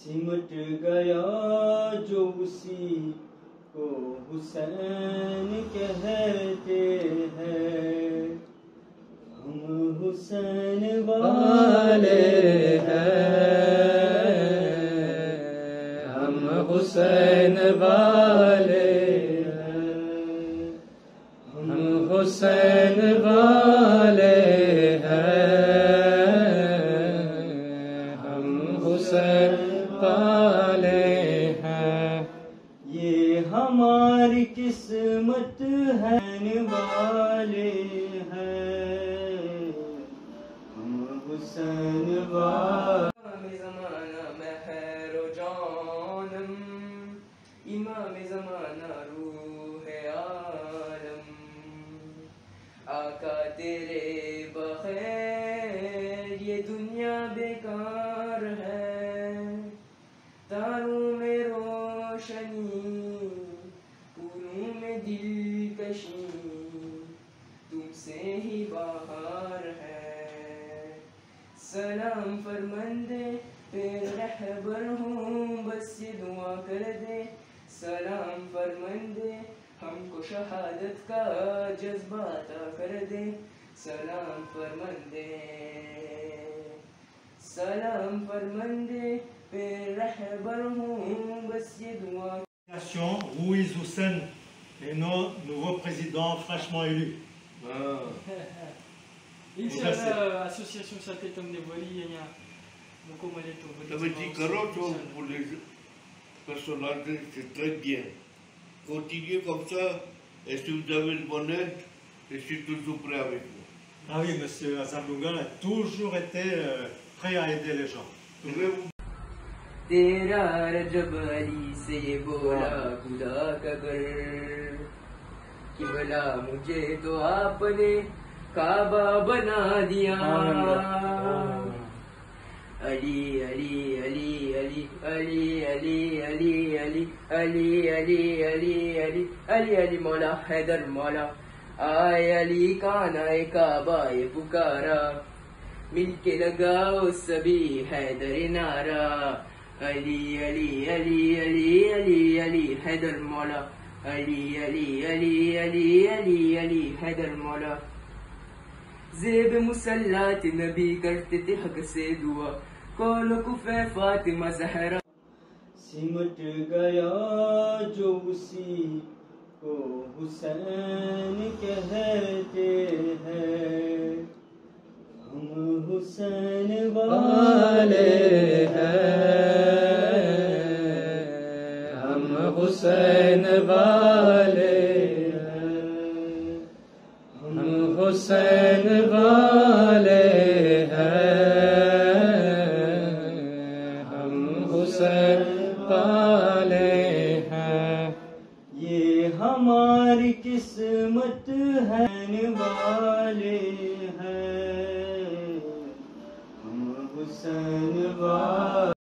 सिमट गया जो उसी को हुसैन कहते हैं। हम हुसैन वाले हैं, हम हुसैन वाले हैं, हम हुसैन वाले हैं, हम हुसैन वाले हैं। ये हमारी किस्मत है वाले हैं, हम हुसैन वाले। ज़माना में हैरो जानम, इमाम ज़माना रूह आलम। आका तेरे बगैर ये दुनिया बेकार है। तारों में रोशनी, फूलों में दिलकशी, तुमसे ही बाहर है। सलाम फरमंदे तेरे रहबर हूँ, बस ये दुआ कर दे। सलाम फरमंदे हमको शहादत का जज्बा अता कर दे। सलाम फरमंदे, सलाम फरमंदे तेरे रहबर हूँ, बस ये दुआ। Rouiz Houssen est notre nouveau président fraîchement élu. Inch'Allah, association Saté Tom Neboli, il y a beaucoup de temps. Ça veut dire que pour les personnalités, c'est très bien. Continuez comme ça, et si vous avez une bonne aide, je suis toujours prêt avec vous. Ah oui, monsieur Hassan Boungan a toujours été prêt à aider les gens. तेरा रजब अली से ये बोला खुदा का घर, कि भला मुझे तो आपने काबा बना दिया। अली अली अली अली अली अली अली अली अली अली अली अली अली अली मौला हैदर मौला। आए अली कानाए काबा ये पुकारा, मिलके लगाओ सभी हैदर नारा। अली अली अली अली अली अली हैदर मौला। अली अली अली अली अली अली हैदर मौला। ज़ेब मुसल्लात नबी करते थे हक से दुआ, कौलो कुफे फातिमा ज़हरा। सिमट गया जो उसी को हुसैन कहते हैं। हम हुसैन वाले हैं, हम हुसैन वाले हैं, हम हुसैन वाले हैं, हम हुसैन वाले हैं। ये हमारी किस्मत है वाले हैं, हम हुसैन वाले।